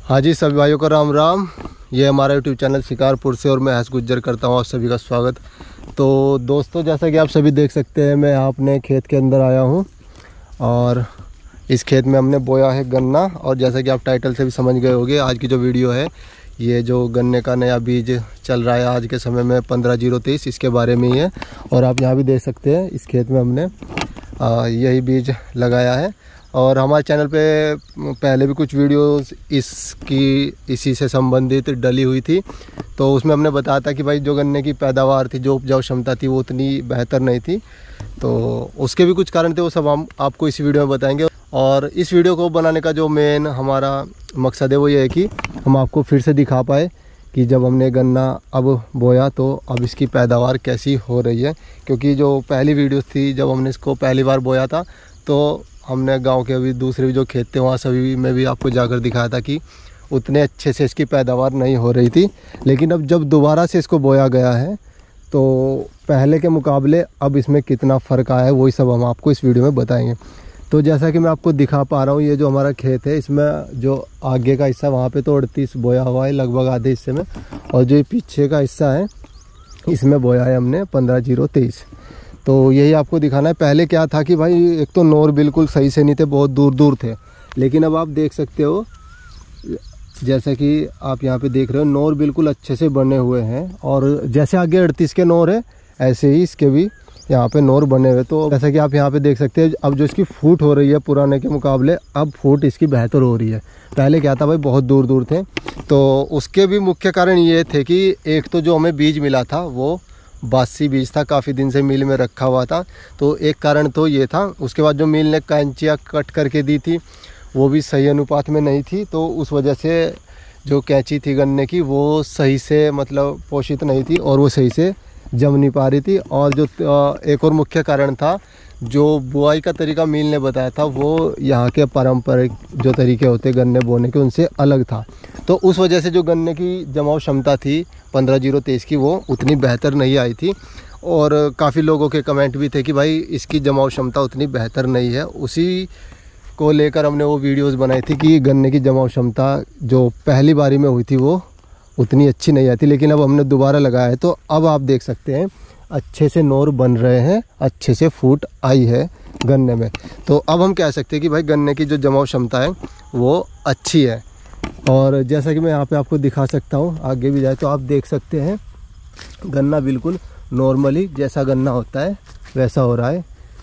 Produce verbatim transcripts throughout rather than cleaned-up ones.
हाँ जी, सभी भाइयों को राम राम। ये हमारा यूट्यूब चैनल शिकारपुर से और मैं हर्ष गुज्जर करता हूँ आप सभी का स्वागत। तो दोस्तों, जैसा कि आप सभी देख सकते हैं, मैं अपने खेत के अंदर आया हूँ और इस खेत में हमने बोया है गन्ना। और जैसा कि आप टाइटल से भी समझ गए होंगे, आज की जो वीडियो है ये जो गन्ने का नया बीज चल रहा है आज के समय में पंद्रह जीरो तेईस, इसके बारे में ही है। और आप यहाँ भी देख सकते हैं इस खेत में हमने आ, यही बीज लगाया है। और हमारे चैनल पे पहले भी कुछ वीडियोस इसकी इसी से संबंधित डली हुई थी, तो उसमें हमने बताया था कि भाई जो गन्ने की पैदावार थी, जो उपजाऊ क्षमता थी, वो उतनी बेहतर नहीं थी। तो उसके भी कुछ कारण थे, वो सब हम आपको इस वीडियो में बताएंगे। और इस वीडियो को बनाने का जो मेन हमारा मकसद है वो ये है कि हम आपको फिर से दिखा पाए कि जब हमने गन्ना अब बोया तो अब इसकी पैदावार कैसी हो रही है। क्योंकि जो पहली वीडियो थी, जब हमने इसको पहली बार बोया था, तो हमने गांव के अभी दूसरे भी जो खेत थे वहाँ सभी में भी आपको जाकर दिखाया था कि उतने अच्छे से इसकी पैदावार नहीं हो रही थी। लेकिन अब जब दोबारा से इसको बोया गया है तो पहले के मुकाबले अब इसमें कितना फ़र्क आया है वही सब हम आपको इस वीडियो में बताएंगे। तो जैसा कि मैं आपको दिखा पा रहा हूँ, ये जो हमारा खेत है इसमें जो आगे का हिस्सा वहाँ पे तो अड़तीस बोया हुआ है लगभग आधे हिस्से में, और जो पीछे का हिस्सा है इसमें बोया है हमने पंद्रह जीरो तेईस। तो यही आपको दिखाना है। पहले क्या था कि भाई एक तो नोर बिल्कुल सही से नहीं थे, बहुत दूर दूर थे। लेकिन अब आप देख सकते हो, जैसा कि आप यहाँ पे देख रहे हो, नोर बिल्कुल अच्छे से बने हुए हैं। और जैसे आगे अड़तीस के नोर है ऐसे ही इसके भी यहाँ पे नोर बने हुए। तो जैसा कि आप यहाँ पे देख सकते हैं, अब जो इसकी फूट हो रही है पुराने के मुकाबले, अब फूट इसकी बेहतर हो रही है। पहले क्या था भाई, बहुत दूर दूर थे। तो उसके भी मुख्य कारण ये थे कि एक तो जो हमें बीज मिला था वो बासी बीज था, काफ़ी दिन से मिल में रखा हुआ था, तो एक कारण तो ये था। उसके बाद जो मिल ने कैंचियाँ कट करके दी थी वो भी सही अनुपात में नहीं थी, तो उस वजह से जो कैंची थी गन्ने की वो सही से मतलब पोषित नहीं थी और वो सही से जम नहीं पा रही थी। और जो एक और मुख्य कारण था, जो बुआई का तरीका मिल ने बताया था वो यहाँ के पारंपरिक जो तरीके होते गन्ने बोने के उनसे अलग था। तो उस वजह से जो गन्ने की जमाव क्षमता थी पंद्रह जीरो तेईस की, वो उतनी बेहतर नहीं आई थी। और काफ़ी लोगों के कमेंट भी थे कि भाई इसकी जमाव क्षमता उतनी बेहतर नहीं है। उसी को लेकर हमने वो वीडियोस बनाई थी कि गन्ने की जमाव क्षमता जो पहली बारी में हुई थी वो उतनी अच्छी नहीं आती। लेकिन अब हमने दोबारा लगाया है तो अब आप देख सकते हैं अच्छे से नोर बन रहे हैं, अच्छे से फूट आई है गन्ने में। तो अब हम कह सकते हैं कि भाई गन्ने की जो जमाव क्षमता है वो अच्छी है। और जैसा कि मैं यहाँ पे आपको दिखा सकता हूँ, आगे भी जाए तो आप देख सकते हैं गन्ना बिल्कुल नॉर्मली जैसा गन्ना होता है वैसा हो रहा है।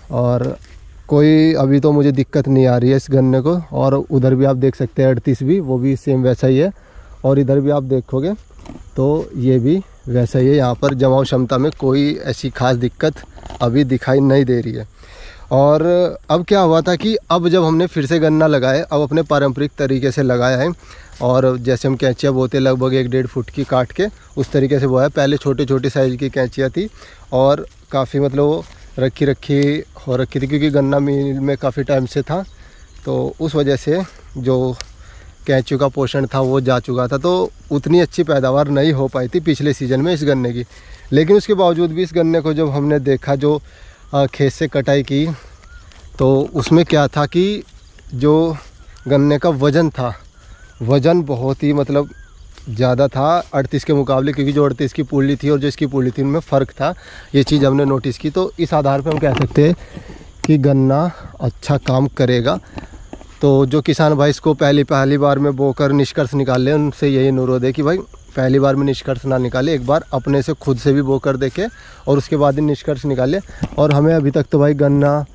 और कोई अभी तो मुझे दिक्कत नहीं आ रही है इस गन्ने को। और उधर भी आप देख सकते हैं अड़तीस भी, वो भी सेम वैसा ही है। और इधर भी आप देखोगे तो ये भी वैसा ही है। यहाँ पर जमाव क्षमता में कोई ऐसी खास दिक्कत अभी दिखाई नहीं दे रही है। और अब क्या हुआ था कि अब जब हमने फिर से गन्ना लगाया, अब अपने पारंपरिक तरीके से लगाया है, और जैसे हम कैंचियाँ बोते लगभग एक डेढ़ फुट की काट के उस तरीके से बोया। पहले छोटे छोटे साइज़ की कैंचियाँ थी और काफ़ी मतलब वो रखी रखी हो रखी थी, क्योंकि गन्ना मिल में काफ़ी टाइम से था, तो उस वजह से जो कैंचियों का पोषण था वो जा चुका था। तो उतनी अच्छी पैदावार नहीं हो पाई थी पिछले सीज़न में इस गन्ने की। लेकिन उसके बावजूद भी इस गन्ने को जब हमने देखा, जो खेत से कटाई की, तो उसमें क्या था कि जो गन्ने का वज़न था, वज़न बहुत ही मतलब ज़्यादा था अड़तीस के मुकाबले। क्योंकि जो अड़तीस की पुल्ली थी और जो इसकी पुल्ली थी उनमें फ़र्क था, ये चीज़ हमने नोटिस की। तो इस आधार पर हम कह सकते हैं कि गन्ना अच्छा काम करेगा। तो जो किसान भाई इसको पहली पहली बार में बोकर निष्कर्ष निकाल लें, उनसे यही अनुरोध है कि भाई पहली बार में निष्कर्ष ना निकाले, एक बार अपने से खुद से भी बोकर देखें और उसके बाद ही निष्कर्ष निकालें। और हमें अभी तक तो भाई गन्ना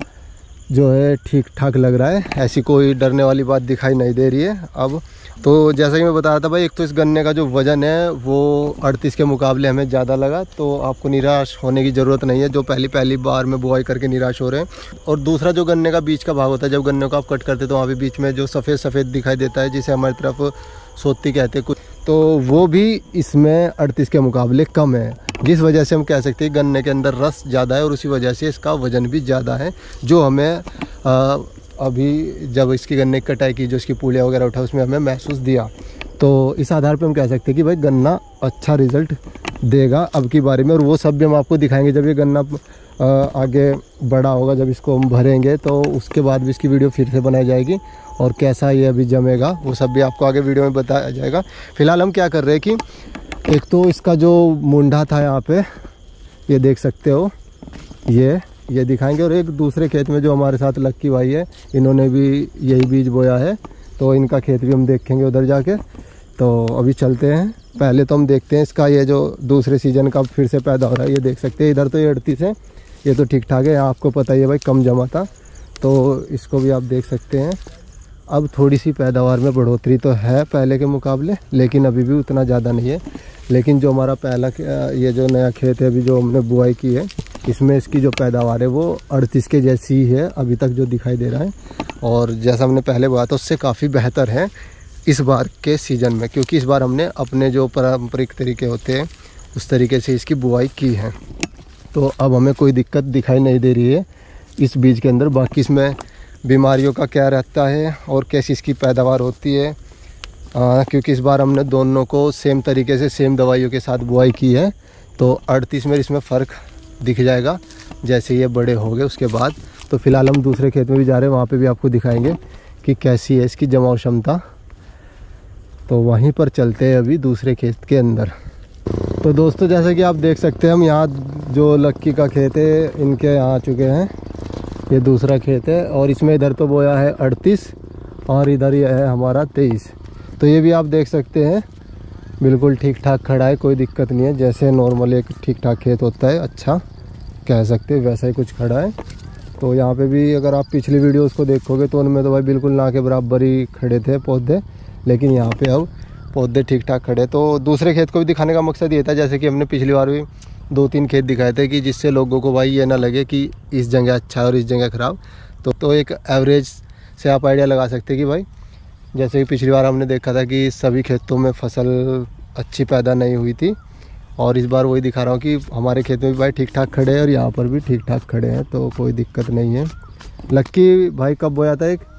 जो है ठीक ठाक लग रहा है, ऐसी कोई डरने वाली बात दिखाई नहीं दे रही है अब। तो जैसा कि मैं बता रहा था भाई, एक तो इस गन्ने का जो वज़न है वो अड़तीस के मुकाबले हमें ज़्यादा लगा, तो आपको निराश होने की ज़रूरत नहीं है जो पहली पहली बार में बुआई करके निराश हो रहे हैं। और दूसरा जो गन्ने का बीच का भाग होता है, जब गन्ने को आप कट करते तो वहाँ पे बीच में जो सफ़ेद सफ़ेद दिखाई देता है, जिसे हमारी तरफ सोती कहते हैं कुछ, तो वो भी इसमें अड़तीस के मुकाबले कम है। जिस वजह से हम कह सकते हैं गन्ने के अंदर रस ज़्यादा है और उसी वजह से इसका वज़न भी ज़्यादा है, जो हमें आ, अभी जब इसकी गन्ने की कटाई की, जो इसकी पूलियाँ वगैरह उठा, उसमें हमें महसूस दिया। तो इस आधार पे हम कह सकते हैं कि भाई गन्ना अच्छा रिज़ल्ट देगा अब की बारी में। और वो सब भी हम आपको दिखाएंगे जब ये गन्ना आगे बड़ा होगा, जब इसको हम भरेंगे तो उसके बाद भी इसकी वीडियो फिर से बनाई जाएगी और कैसा ये अभी जमेगा वो सब भी आपको आगे वीडियो में बताया जाएगा। फ़िलहाल हम क्या कर रहे हैं कि एक तो इसका जो मुंडा था यहाँ पे ये देख सकते हो, ये ये दिखाएंगे। और एक दूसरे खेत में जो हमारे साथ लक्की भाई है, इन्होंने भी यही बीज बोया है, तो इनका खेत भी हम देखेंगे उधर जाके। तो अभी चलते हैं, पहले तो हम देखते हैं इसका ये जो दूसरे सीज़न का फिर से पैदा हो रहा है। ये देख सकते हैं इधर तो ये अड़तीस है, ये तो ठीक ठाक है। यहाँ आपको पता ही है भाई कम जमा था, तो इसको भी आप देख सकते हैं। अब थोड़ी सी पैदावार में बढ़ोतरी तो है पहले के मुकाबले, लेकिन अभी भी उतना ज़्यादा नहीं है। लेकिन जो हमारा पहला ये जो नया खेत है अभी जो हमने बुआई की है, इसमें इसकी जो पैदावार है वो अड़तीस के जैसी ही है अभी तक जो दिखाई दे रहा है। और जैसा हमने पहले बोया था उससे काफ़ी बेहतर है इस बार के सीज़न में, क्योंकि इस बार हमने अपने जो पारंपरिक तरीके होते हैं उस तरीके से इसकी बुआई की है। तो अब हमें कोई दिक्कत दिखाई नहीं दे रही है इस बीज के अंदर। बाकी इसमें बीमारियों का क्या रहता है और कैसी इसकी पैदावार होती है, आ, क्योंकि इस बार हमने दोनों को सेम तरीके से सेम दवाइयों के साथ बुआई की है, तो अड़तीस में इसमें फ़र्क दिख जाएगा जैसे ये बड़े हो गए उसके बाद। तो फ़िलहाल हम दूसरे खेत में भी जा रहे हैं, वहाँ पे भी आपको दिखाएंगे कि कैसी है इसकी जमाव क्षमता। तो वहीं पर चलते हैं अभी दूसरे खेत के अंदर। तो दोस्तों जैसे कि आप देख सकते हैं, हम यहाँ जो लक्की का खेत है इनके यहाँ आ चुके हैं। ये दूसरा खेत है और इसमें इधर तो बोया है अड़तीस और इधर ये है हमारा तेईस। तो ये भी आप देख सकते हैं बिल्कुल ठीक ठाक खड़ा है, कोई दिक्कत नहीं है। जैसे नॉर्मल एक ठीक ठाक खेत होता है, अच्छा कह सकते हैं, वैसा ही कुछ खड़ा है। तो यहाँ पे भी अगर आप पिछली वीडियोस को देखोगे तो उनमें तो भाई बिल्कुल ना के बराबर ही खड़े थे पौधे, लेकिन यहाँ पे अब पौधे ठीक ठाक खड़े। तो दूसरे खेत को भी दिखाने का मकसद ये था, जैसे कि हमने पिछली बार भी दो तीन खेत दिखाए थे, कि जिससे लोगों को भाई ये ना लगे कि इस जगह अच्छा है और इस जगह ख़राब। तो तो एक एवरेज से आप आइडिया लगा सकते हैं कि भाई जैसे कि पिछली बार हमने देखा था कि सभी खेतों में फसल अच्छी पैदा नहीं हुई थी, और इस बार वही दिखा रहा हूँ कि हमारे खेत में भी भाई ठीक ठाक खड़े हैं और यहाँ पर भी ठीक ठाक खड़े हैं, तो कोई दिक्कत नहीं है। लक्की भाई कब बोया था? एक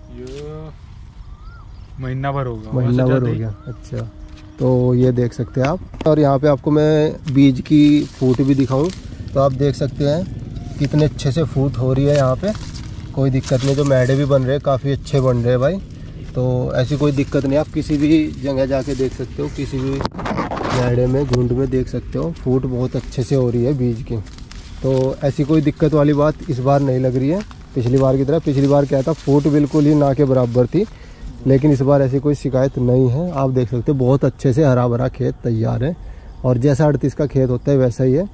महीना भर होगा, महीना भर हो गया। अच्छा, तो ये देख सकते हैं आप। और यहाँ पे आपको मैं बीज की फूट भी दिखाऊं तो आप देख सकते हैं कितने अच्छे से फूट हो रही है यहाँ पे, कोई दिक्कत नहीं। जो मैडे भी बन रहे हैं काफ़ी अच्छे बन रहे हैं भाई, तो ऐसी कोई दिक्कत नहीं। आप किसी भी जगह जाके देख सकते हो, किसी भी मैडे में झुंड में देख सकते हो, फूट बहुत अच्छे से हो रही है बीज की। तो ऐसी कोई दिक्कत वाली बात इस बार नहीं लग रही है पिछली बार की तरह। पिछली बार क्या था, फूट बिल्कुल ही ना के बराबर थी, लेकिन इस बार ऐसी कोई शिकायत नहीं है। आप देख सकते हो बहुत अच्छे से हरा भरा खेत तैयार है, और जैसा अड़तीस का खेत होता है वैसा ही है।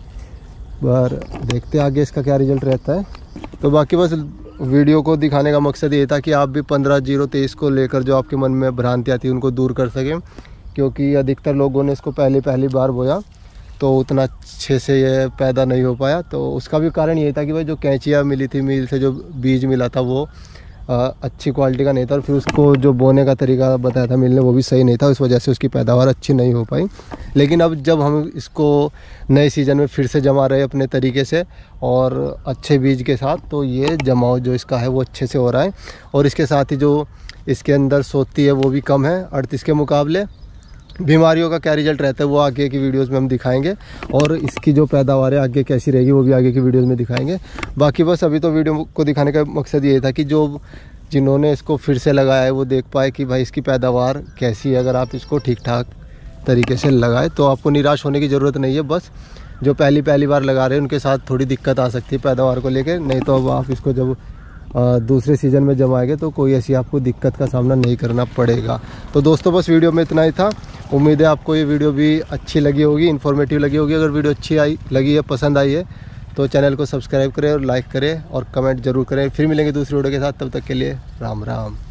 पर देखते हैं आगे इसका क्या रिजल्ट रहता है। तो बाकी बस वीडियो को दिखाने का मकसद ये था कि आप भी पंद्रह जीरो तेईस को लेकर जो आपके मन में भ्रांति आती है उनको दूर कर सकें, क्योंकि अधिकतर लोगों ने इसको पहली पहली बार बोया तो उतना अच्छे से ये पैदा नहीं हो पाया। तो उसका भी कारण ये था कि भाई जो कैंचियाँ मिली थी मिल से, जो बीज मिला था वो आ, अच्छी क्वालिटी का नहीं था, और फिर उसको जो बोने का तरीका बताया था मिलने वो भी सही नहीं था, उस वजह से उसकी पैदावार अच्छी नहीं हो पाई। लेकिन अब जब हम इसको नए सीज़न में फिर से जमा रहे अपने तरीके से और अच्छे बीज के साथ, तो ये जमाव जो इसका है वो अच्छे से हो रहा है। और इसके साथ ही जो इसके अंदर सोती है वो भी कम है अड़तीस के मुकाबले। बीमारियों का क्या रिजल्ट रहता है वो आगे की वीडियोस में हम दिखाएंगे, और इसकी जो पैदावार है आगे कैसी रहेगी वो भी आगे की वीडियोस में दिखाएंगे। बाकी बस अभी तो वीडियो को दिखाने का मकसद ये था कि जो जिन्होंने इसको फिर से लगाया है वो देख पाए कि भाई इसकी पैदावार कैसी है। अगर आप इसको ठीक ठाक तरीके से लगाए तो आपको निराश होने की ज़रूरत नहीं है। बस जो पहली पहली बार लगा रहे हैं उनके साथ थोड़ी दिक्कत आ सकती है पैदावार को लेकर, नहीं तो अब आप इसको जब दूसरे सीज़न में जमाएंगे तो कोई ऐसी आपको दिक्कत का सामना नहीं करना पड़ेगा। तो दोस्तों बस वीडियो में इतना ही था। उम्मीद है आपको ये वीडियो भी अच्छी लगी होगी, इन्फॉर्मेटिव लगी होगी। अगर वीडियो अच्छी आई लगी है, पसंद आई है, तो चैनल को सब्सक्राइब करें और लाइक करें और कमेंट जरूर करें। फिर मिलेंगे दूसरी वीडियो के साथ, तब तक के लिए राम राम।